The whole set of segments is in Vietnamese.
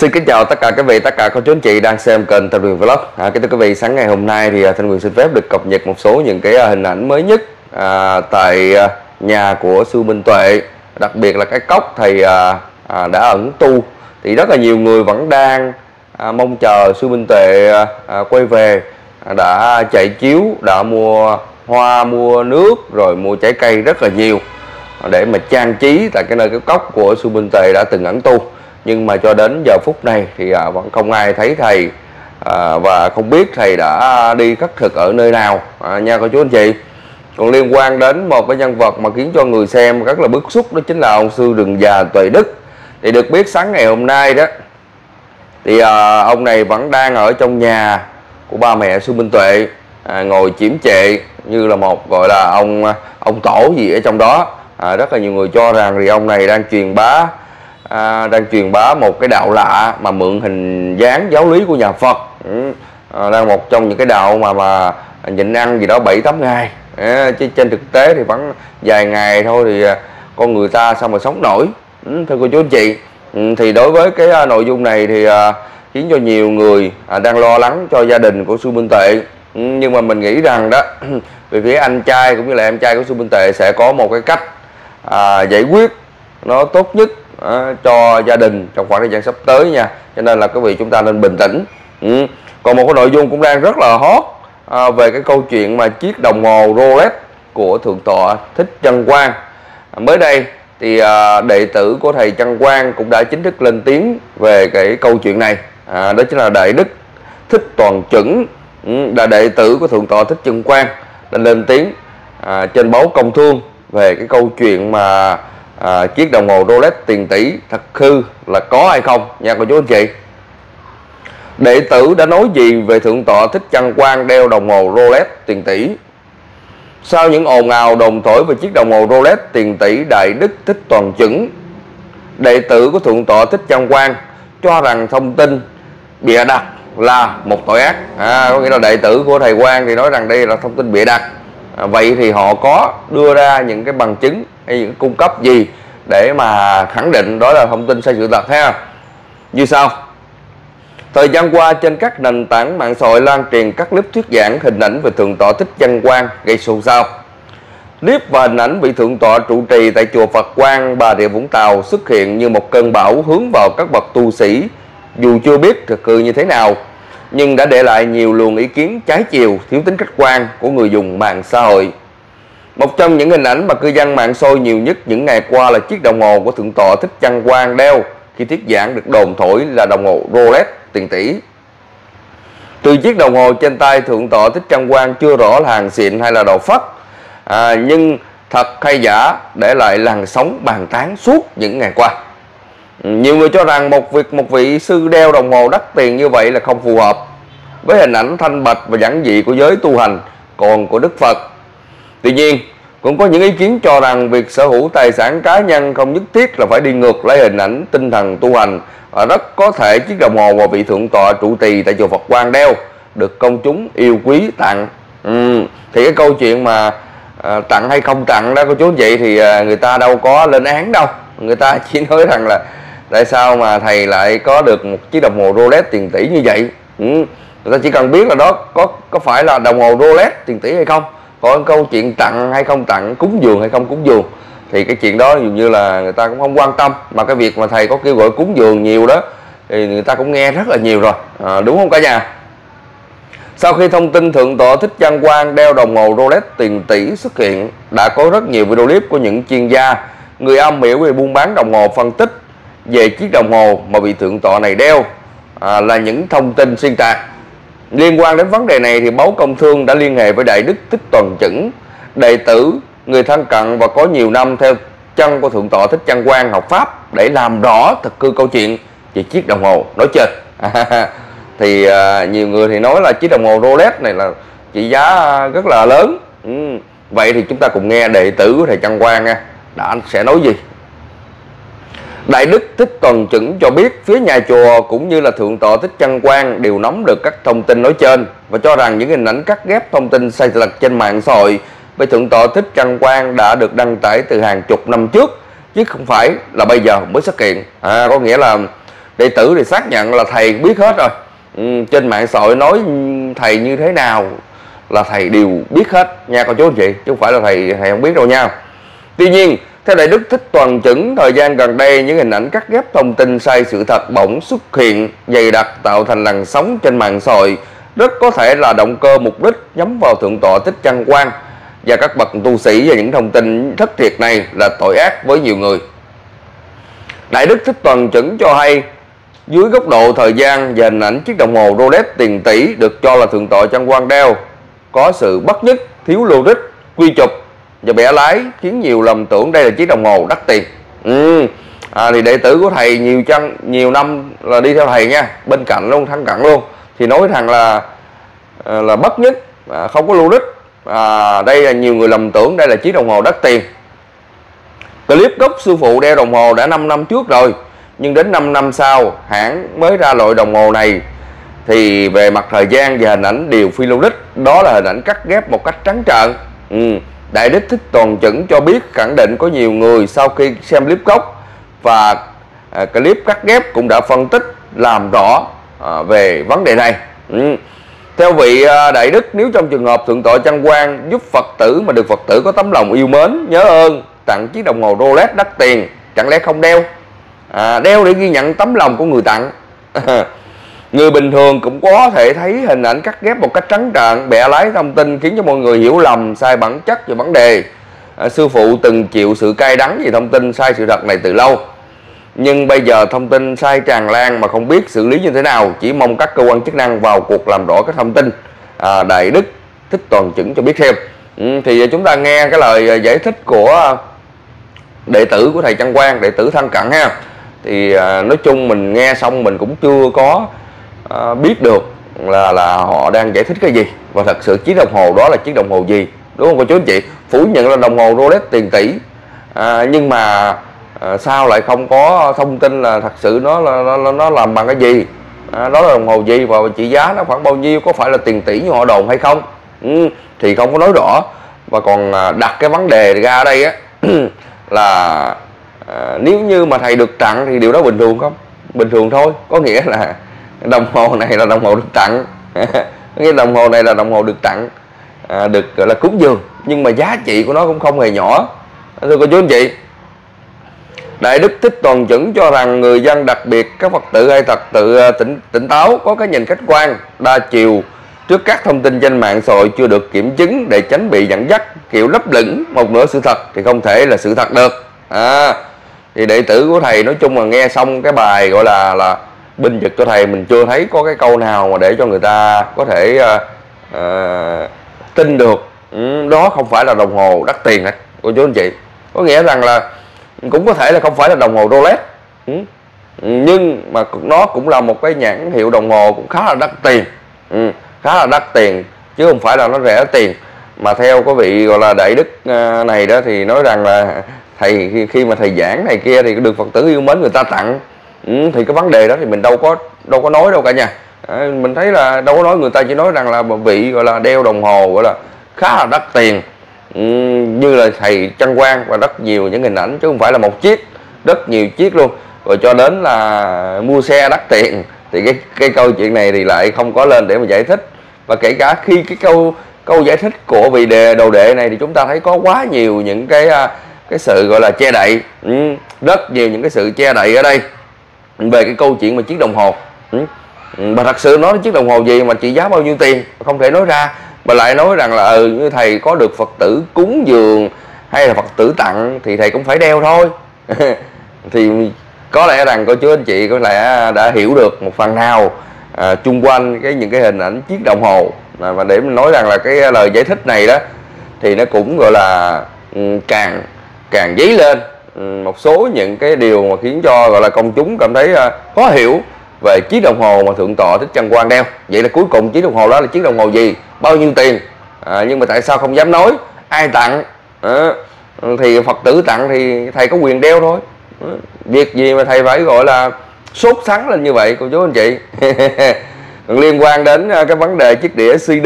Xin kính chào tất cả quý vị, tất cả cô chú anh chị đang xem kênh Thanh Quyền Vlog. Kính thưa quý vị, sáng ngày hôm nay thì Thanh Quyền xin phép được cập nhật một số những cái hình ảnh mới nhất tại nhà của sư Minh Tuệ, đặc biệt là cái cốc thầy đã ẩn tu. Thì rất là nhiều người vẫn đang mong chờ sư Minh Tuệ quay về, đã chạy chiếu, đã mua hoa, mua nước, rồi mua trái cây rất là nhiều để mà trang trí tại cái nơi cái cốc của sư Minh Tuệ đã từng ẩn tu. Nhưng mà cho đến giờ phút này thì vẫn không ai thấy thầy, và không biết thầy đã đi khất thực ở nơi nào nha cô chú anh chị. Còn liên quan đến một cái nhân vật mà khiến cho người xem rất là bức xúc, đó chính là ông sư Rừng Già Tuệ Đức. Thì được biết sáng ngày hôm nay đó thì ông này vẫn đang ở trong nhà của ba mẹ sư Minh Tuệ, ngồi chiếm trệ như là một gọi là ông tổ gì ở trong đó. Rất là nhiều người cho rằng thì ông này đang truyền bá một cái đạo lạ mà mượn hình dáng giáo lý của nhà Phật, đang một trong những cái đạo mà nhịn ăn gì đó 7-8 ngày, chứ trên thực tế thì vẫn vài ngày thôi thì con người ta sao mà sống nổi. Thưa cô chú anh chị, thì đối với cái nội dung này thì khiến cho nhiều người đang lo lắng cho gia đình của sư Minh Tuệ. Nhưng mà mình nghĩ rằng đó về phía anh trai cũng như là em trai của sư Minh Tuệ sẽ có một cái cách giải quyết nó tốt nhất cho gia đình trong khoảng thời gian sắp tới nha. Cho nên là quý vị chúng ta nên bình tĩnh. Còn một cái nội dung cũng đang rất là hot về cái câu chuyện mà chiếc đồng hồ Rolex của Thượng tọa Thích Trân Quang. Mới đây thì đệ tử của thầy Trân Quang cũng đã chính thức lên tiếng về cái câu chuyện này. Đó chính là Đại Đức Thích Toàn Chuẩn, là đệ tử của Thượng tọa Thích Trân Quang, đã lên tiếng trên báo Công Thương về cái câu chuyện mà chiếc đồng hồ Rolex tiền tỷ thật hư là có hay không nha cô chú anh chị. Đệ tử đã nói gì về Thượng tọa Thích Trân Quang đeo đồng hồ Rolex tiền tỷ? Sau những ồn ào đồn thổi về chiếc đồng hồ Rolex tiền tỷ Đại Đức Thích Toàn Chuẩn, đệ tử của Thượng tọa Thích Trân Quang cho rằng thông tin bịa đặt là một tội ác. Có nghĩa là đệ tử của thầy Quang thì nói rằng đây là thông tin bịa đặt. Vậy thì họ có đưa ra những cái bằng chứng hay những cung cấp gì để mà khẳng định đó là thông tin sai sự thật ha? Như sau: thời gian qua trên các nền tảng mạng xã hội lan truyền các clip thuyết giảng hình ảnh về Thượng tọa Thích Trân Quang gây xôn xao. Clip và hình ảnh vị Thượng tọa trụ trì tại chùa Phật Quang, Bà Rịa Vũng Tàu xuất hiện như một cơn bão hướng vào các bậc tu sĩ, dù chưa biết thực hư như thế nào nhưng đã để lại nhiều luồng ý kiến trái chiều, thiếu tính khách quan của người dùng mạng xã hội. Một trong những hình ảnh mà cư dân mạng sôi nhiều nhất những ngày qua là chiếc đồng hồ của Thượng tọa Thích Trân Quang đeo khi thuyết giảng, được đồn thổi là đồng hồ Rolex tiền tỷ. Từ chiếc đồng hồ trên tay Thượng tọa Thích Trân Quang chưa rõ là hàng xịn hay là đồ phất, nhưng thật hay giả để lại làn sóng bàn tán suốt những ngày qua. Nhiều người cho rằng một vị sư đeo đồng hồ đắt tiền như vậy là không phù hợp với hình ảnh thanh bạch và giản dị của giới tu hành còn của Đức Phật. Tuy nhiên, cũng có những ý kiến cho rằng việc sở hữu tài sản cá nhân không nhất thiết là phải đi ngược lấy hình ảnh tinh thần tu hành, và rất có thể chiếc đồng hồ mà vị Thượng tọa trụ trì tại chùa Phật Quang đeo được công chúng yêu quý tặng. Thì cái câu chuyện mà tặng hay không tặng đó cô chú anh chị thì người ta đâu có lên án đâu. Người ta chỉ nói rằng là tại sao mà thầy lại có được một chiếc đồng hồ Rolex tiền tỷ như vậy. Người ta chỉ cần biết là đó có phải là đồng hồ Rolex tiền tỷ hay không. Còn câu chuyện tặng hay không tặng, cúng dường hay không cúng dường thì cái chuyện đó dường như là người ta cũng không quan tâm. Mà cái việc mà thầy có kêu gọi cúng dường nhiều đó thì người ta cũng nghe rất là nhiều rồi, đúng không cả nhà? Sau khi thông tin Thượng tọa Thích Trân Quang đeo đồng hồ Rolex tiền tỷ xuất hiện, đã có rất nhiều video clip của những chuyên gia, người am hiểu về buôn bán đồng hồ phân tích về chiếc đồng hồ mà vị Thượng tọa này đeo là những thông tin xuyên tạc. Liên quan đến vấn đề này thì báo Công Thương đã liên hệ với Đại Đức Thích Toàn Chuẩn, đệ tử, người thân cận và có nhiều năm theo chân của Thượng tọa Thích Trân Quang học pháp để làm rõ thực hư câu chuyện về chiếc đồng hồ nói trên. Thì nhiều người thì nói là chiếc đồng hồ Rolex này là trị giá rất là lớn. Vậy thì chúng ta cùng nghe đệ tử của thầy Trân Quang đã sẽ nói gì. Đại Đức Thích Toàn Chuẩn cho biết phía nhà chùa cũng như là Thượng tọa Thích Trân Quang đều nắm được các thông tin nói trên và cho rằng những hình ảnh cắt ghép thông tin sai sự thật trên mạng xã hội về Thượng tọa Thích Trân Quang đã được đăng tải từ hàng chục năm trước chứ không phải là bây giờ mới xuất hiện. Có nghĩa là Đệ tử thì xác nhận là thầy biết hết rồi. Trên mạng xã hội nói thầy như thế nào là thầy đều biết hết nha cô chú anh chị, chứ không phải là thầy không biết đâu nha. Tuy nhiên theo Đại Đức Thích Toàn Chẩn, thời gian gần đây những hình ảnh cắt ghép thông tin sai sự thật bỗng xuất hiện dày đặc, tạo thành làn sóng trên mạng xã hội. Rất có thể là động cơ mục đích nhắm vào Thượng tọa Thích Trăng Quang và các bậc tu sĩ, và những thông tin thất thiệt này là tội ác với nhiều người. Đại Đức Thích Toàn Chẩn cho hay, dưới góc độ thời gian và hình ảnh chiếc đồng hồ Rolex tiền tỷ được cho là Thượng tọa Trăng Quang đeo có sự bất nhất, thiếu logic, quy chụp và bẻ lái, khiến nhiều lầm tưởng đây là chiếc đồng hồ đắt tiền. Thì đệ tử của thầy nhiều năm là đi theo thầy nha, bên cạnh luôn, thân cận luôn, thì nói rằng là bất nhất, không có logic. Đây là nhiều người lầm tưởng đây là chiếc đồng hồ đắt tiền. Clip gốc sư phụ đeo đồng hồ đã 5 năm trước rồi, nhưng đến 5 năm sau hãng mới ra loại đồng hồ này, thì về mặt thời gian và hình ảnh đều phi logic. Đó là hình ảnh cắt ghép một cách trắng trợn. Đại Đức Thích Toàn Chẩn cho biết, khẳng định có nhiều người sau khi xem clip gốc và clip cắt ghép cũng đã phân tích làm rõ về vấn đề này. Theo vị Đại Đức, nếu trong trường hợp Thượng tọa Trăng Quang giúp Phật tử mà được Phật tử có tấm lòng yêu mến, nhớ ơn, tặng chiếc đồng hồ Rolex đắt tiền, chẳng lẽ không đeo? Đeo để ghi nhận tấm lòng của người tặng. Người bình thường cũng có thể thấy hình ảnh cắt ghép một cách trắng trợn, bẻ lái thông tin, khiến cho mọi người hiểu lầm sai bản chất về vấn đề. Sư phụ từng chịu sự cay đắng vì thông tin sai sự thật này từ lâu, nhưng bây giờ thông tin sai tràn lan mà không biết xử lý như thế nào, chỉ mong các cơ quan chức năng vào cuộc làm rõ các thông tin. Đại Đức Thích Toàn Chẩn cho biết thêm. Thì chúng ta nghe cái lời giải thích của đệ tử của thầy Trăng Quang, đệ tử thân cận ha. Thì nói chung mình nghe xong mình cũng chưa có biết được là họ đang giải thích cái gì, và thật sự chiếc đồng hồ đó là chiếc đồng hồ gì, đúng không cô chú anh chị? Phủ nhận là đồng hồ Rolex tiền tỷ, nhưng mà sao lại không có thông tin là thật sự nó làm bằng cái gì, đó là đồng hồ gì và trị giá nó khoảng bao nhiêu, có phải là tiền tỷ như họ đồn hay không? Thì không có nói rõ, và còn đặt cái vấn đề ra ở đây á là nếu như mà thầy được tặng thì điều đó bình thường không? Bình thường thôi, có nghĩa là đồng hồ này là đồng hồ được tặng cái đồng hồ này là đồng hồ được tặng, được gọi là cúng dường, nhưng mà giá trị của nó cũng không hề nhỏ, thưa cô chú anh chị. Đại Đức Thích Toàn Chẩn cho rằng người dân, đặc biệt các Phật tử hay thật tự tỉnh táo, có cái nhìn khách quan đa chiều trước các thông tin trên mạng xã hội chưa được kiểm chứng, để tránh bị dẫn dắt kiểu lấp lửng một nửa sự thật thì không thể là sự thật được. Thì đệ tử của thầy nói chung là nghe xong cái bài gọi là binh vực cho thầy, mình chưa thấy có cái câu nào mà để cho người ta có thể tin được đó không phải là đồng hồ đắt tiền này cô chú anh chị. Có nghĩa rằng là cũng có thể là không phải là đồng hồ Rolex, nhưng mà nó cũng là một cái nhãn hiệu đồng hồ cũng khá là đắt tiền, khá là đắt tiền, chứ không phải là nó rẻ tiền. Mà theo có vị gọi là Đại Đức này đó thì nói rằng là thầy khi mà thầy giảng này kia thì được Phật tử yêu mến người ta tặng, thì cái vấn đề đó thì mình đâu có nói đâu cả nhà. Mình thấy là đâu có nói, người ta chỉ nói rằng là vị gọi là đeo đồng hồ gọi là khá là đắt tiền, như là thầy Trăng Quang, và rất nhiều những hình ảnh chứ không phải là một chiếc, rất nhiều chiếc luôn, rồi cho đến là mua xe đắt tiền. Thì cái câu chuyện này thì lại không có lên để mà giải thích, và kể cả khi cái câu giải thích của vị đồ đệ này thì chúng ta thấy có quá nhiều những cái sự gọi là che đậy, rất nhiều những cái sự che đậy ở đây về cái câu chuyện mà chiếc đồng hồ. Mà thật sự nói chiếc đồng hồ gì mà trị giá bao nhiêu tiền không thể nói ra, mà lại nói rằng là như thầy có được Phật tử cúng dường hay là Phật tử tặng thì thầy cũng phải đeo thôi. Thì có lẽ rằng cô chú anh chị có lẽ đã hiểu được một phần nào chung quanh những cái hình ảnh chiếc đồng hồ. Và để mình nói rằng là cái lời giải thích này đó thì nó cũng gọi là càng dấy lên một số những cái điều mà khiến cho gọi là công chúng cảm thấy khó hiểu về chiếc đồng hồ mà Thượng tọa Thích Trăng Quang đeo. Vậy là cuối cùng chiếc đồng hồ đó là chiếc đồng hồ gì, bao nhiêu tiền, nhưng mà tại sao không dám nói, ai tặng, thì Phật tử tặng thì thầy có quyền đeo thôi. Việc gì mà thầy phải gọi là sốt sắng lên như vậy cô chú anh chị. Liên quan đến cái vấn đề chiếc đĩa CD,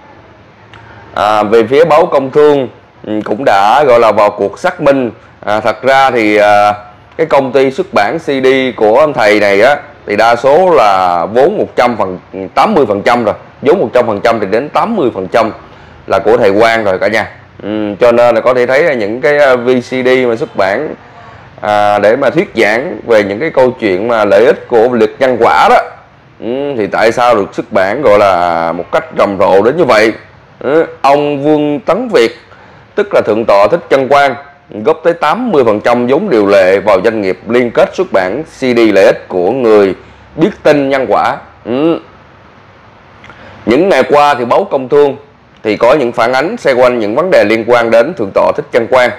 về phía báo Công Thương cũng đã gọi là vào cuộc xác minh. Thật ra thì cái công ty xuất bản CD của ông thầy này á thì đa số là vốn 80% rồi, vốn 100% thì đến 80% là của thầy Quang rồi cả nhà. Cho nên là có thể thấy là những cái VCD mà xuất bản để mà thuyết giảng về những cái câu chuyện mà lợi ích của lực nhân quả đó, thì tại sao được xuất bản gọi là một cách rầm rộ đến như vậy? Ông Vương Tấn Việt, tức là Thượng tọa Thích Chân Quang, góp tới 80% vốn điều lệ vào doanh nghiệp liên kết xuất bản CD lợi ích của người biết tin nhân quả. Những ngày qua thì báo Công Thương thì có những phản ánh xoay quanh những vấn đề liên quan đến Thượng tọa Thích Chân Quang.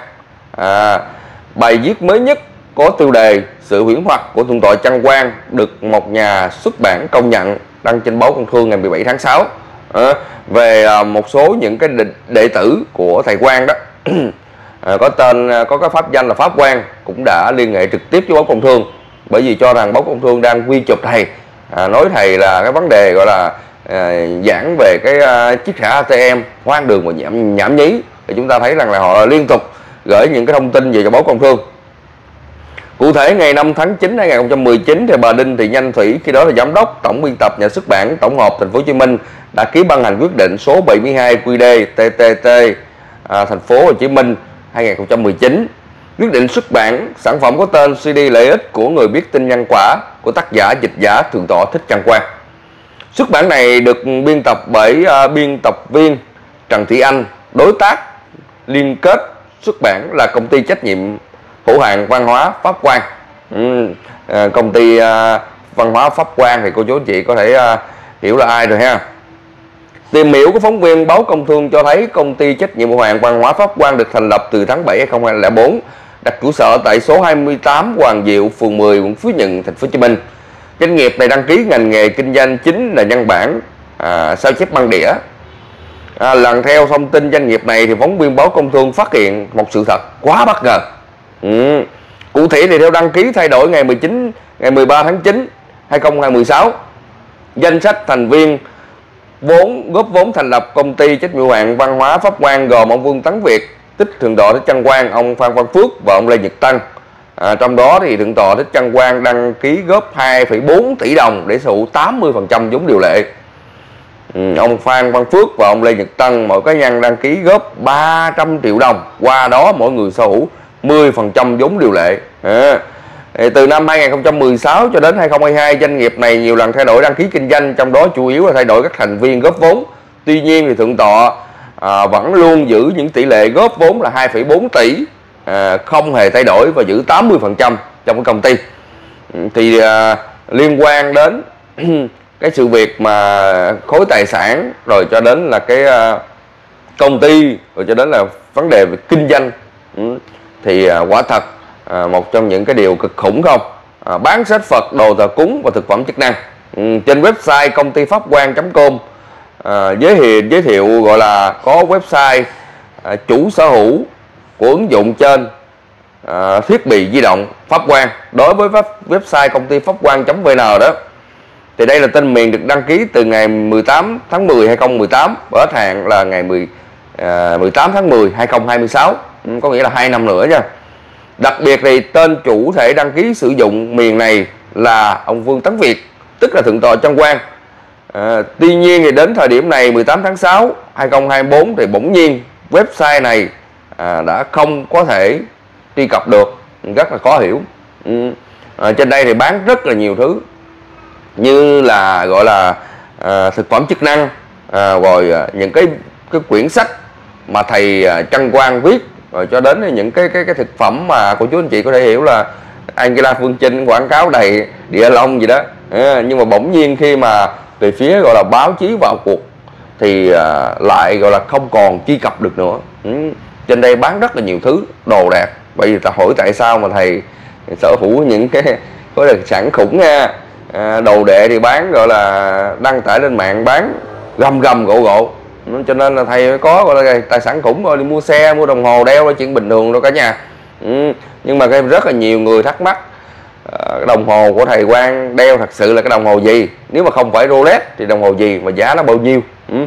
Bài viết mới nhất có tiêu đề "Sự huyễn hoặc của Thượng tọa Chân Quang" được một nhà xuất bản công nhận, đăng trên báo Công Thương ngày 17 tháng 6, về một số những cái đệ tử của thầy Quang đó. Có cái pháp danh là Pháp Quang cũng đã liên hệ trực tiếp với báo Công Thương, bởi vì cho rằng báo Công Thương đang quy chụp thầy, nói thầy là cái vấn đề gọi là giảng về cái chiếc thẻ ATM hoang đường và nhảm nhí. Thì chúng ta thấy rằng là họ liên tục gửi những cái thông tin về cho báo Công Thương. Cụ thể ngày 5 tháng 9 năm 2019 thì bà Đinh Thị Nhanh Thủy, khi đó là giám đốc tổng biên tập nhà xuất bản tổng hợp Thành phố Hồ Chí Minh, đã ký ban hành quyết định số 72 QĐ TTT Thành phố Hồ Chí Minh 2019, quyết định xuất bản sản phẩm có tên CD lợi ích của người biết tin nhân quả của tác giả dịch giả Thượng tọa Thích Chân Quang. Xuất bản này được biên tập bởi biên tập viên Trần Thị Anh, đối tác liên kết xuất bản là công ty trách nhiệm hữu hạn văn hóa Pháp Quang. Công ty văn hóa Pháp Quang thì cô chú anh chị có thể hiểu là ai rồi ha. Tìm hiểu của phóng viên báo Công Thương cho thấy công ty trách nhiệm hữu hạn văn hóa Pháp Quang được thành lập từ tháng 7 năm 2004, đặt trụ sở tại số 28 Hoàng Diệu, phường 10, quận Phú Nhuận, thành phố Hồ Chí Minh. Doanh nghiệp này đăng ký ngành nghề kinh doanh chính là nhân bản, sao chép băng đĩa. Lần theo thông tin doanh nghiệp này thì phóng viên báo Công Thương phát hiện một sự thật quá bất ngờ. Cụ thể thì theo đăng ký thay đổi ngày 13 tháng 9 2016, danh sách thành viên góp vốn thành lập công ty trách nhiệm hữu hạn văn hóa Pháp Quang gồm ông Vương Tấn Việt, tức Thượng tọa Thích Chân Quang, ông Phan Văn Phước và ông Lê Nhật Tân. Trong đó thì Thượng tọa Thích Chân Quang đăng ký góp 2,4 tỷ đồng để sở hữu 80% vốn điều lệ. Ông Phan Văn Phước và ông Lê Nhật Tân mỗi cá nhân đăng ký góp 300 triệu đồng, qua đó mỗi người sở hữu 10% vốn điều lệ. Từ năm 2016 cho đến 2022, doanh nghiệp này nhiều lần thay đổi đăng ký kinh doanh, trong đó chủ yếu là thay đổi các thành viên góp vốn. Tuy nhiên thì Thượng tọa vẫn luôn giữ những tỷ lệ góp vốn là 2,4 tỷ, không hề thay đổi và giữ 80% trong cái công ty. Thì liên quan đến cái sự việc mà khối tài sản, rồi cho đến là cái công ty, rồi cho đến là vấn đề về kinh doanh, thì quả thật một trong những cái điều cực khủng không? Bán sách Phật, đồ thờ cúng và thực phẩm chức năng. Trên website công ty pháp quang.com giới thiệu gọi là có website chủ sở hữu của ứng dụng trên thiết bị di động Pháp Quang. Đối với website công ty pháp quang.vn đó, thì đây là tên miền được đăng ký từ ngày 18 tháng 10 2018 và hết hạn là ngày 18 tháng 10 2026, có nghĩa là 2 năm nữa nha. Đặc biệt thì tên chủ thể đăng ký sử dụng miền này là ông Vương Tấn Việt, tức là Thượng tọa Chân Quang. Tuy nhiên thì đến thời điểm này 18 tháng 6 2024 thì bỗng nhiên website này đã không có thể truy cập được, rất là khó hiểu. Trên đây thì bán rất là nhiều thứ như là gọi là thực phẩm chức năng, rồi những cái quyển sách mà thầy Chân Quang viết, rồi cho đến những cái thực phẩm mà cô chú anh chị có thể hiểu là Angela Phương Trinh quảng cáo đầy địa long gì đó. Nhưng mà bỗng nhiên khi mà về phía gọi là báo chí vào cuộc thì lại gọi là không còn truy cập được nữa. Trên đây bán rất là nhiều thứ đồ đạc. Bởi vì ta hỏi tại sao mà thầy sở hữu những cái có được sản khủng nha. Đồ đệ thì bán gọi là đăng tải lên mạng bán gầm gộ, cho nên là thầy có gọi là tài sản khủng rồi, đi mua xe mua đồng hồ đeo là chuyện bình thường đâu cả nhà. Nhưng mà rất là nhiều người thắc mắc cái đồng hồ của thầy Quang đeo thật sự là cái đồng hồ gì, nếu mà không phải Rolex thì đồng hồ gì, mà giá nó bao nhiêu.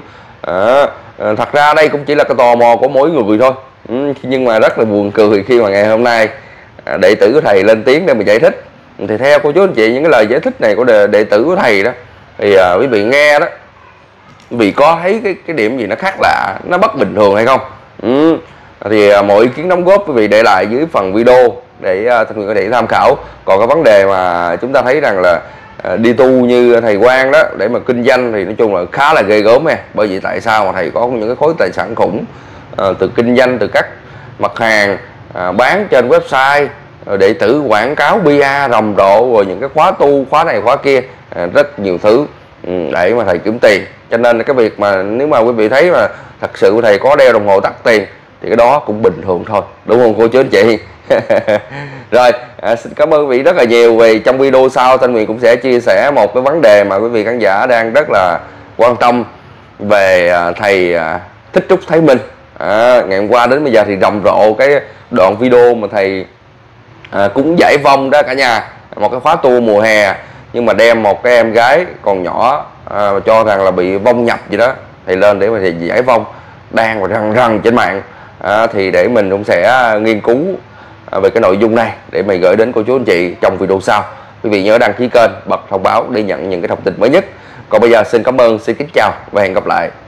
Thật ra đây cũng chỉ là cái tò mò của mỗi người thôi. Nhưng mà rất là buồn cười khi mà ngày hôm nay đệ tử của thầy lên tiếng để mà giải thích. Thì theo cô chú anh chị, những cái lời giải thích này của đệ tử của thầy đó thì quý vị nghe đó, quý vị có thấy cái điểm gì nó khác lạ, nó bất bình thường hay không? Thì mọi ý kiến đóng góp quý vị để lại dưới phần video để Thanh Huyền có thể tham khảo. Còn cái vấn đề mà chúng ta thấy rằng là đi tu như thầy Quang đó để mà kinh doanh thì nói chung là khá là ghê gớm nha. Bởi vì tại sao mà thầy có những cái khối tài sản khủng, từ kinh doanh, từ các mặt hàng bán trên website, đệ tử quảng cáo PR rầm rộ, rồi những cái khóa tu, khóa này khóa kia, rất nhiều thứ để mà thầy kiếm tiền. Cho nên cái việc mà nếu mà quý vị thấy mà thật sự thầy có đeo đồng hồ tắt tiền thì cái đó cũng bình thường thôi, đúng không cô chú anh chị? Rồi, xin cảm ơn quý vị rất là nhiều. Vì trong video sau Thanh Huyền cũng sẽ chia sẻ một cái vấn đề mà quý vị khán giả đang rất là quan tâm về thầy Thích Trúc Thái Minh. Ngày hôm qua đến bây giờ thì rầm rộ cái đoạn video mà thầy cúng giải vong đó cả nhà, một cái khóa tu mùa hè, nhưng mà đem một cái em gái còn nhỏ cho rằng là bị vong nhập gì đó, thầy lên để mà thầy giải vong đang và rần rần trên mạng. Thì để mình cũng sẽ nghiên cứu về cái nội dung này để mình gửi đến cô chú anh chị trong video sau. Quý vị nhớ đăng ký kênh, bật thông báo để nhận những cái thông tin mới nhất. Còn bây giờ xin cảm ơn, xin kính chào và hẹn gặp lại.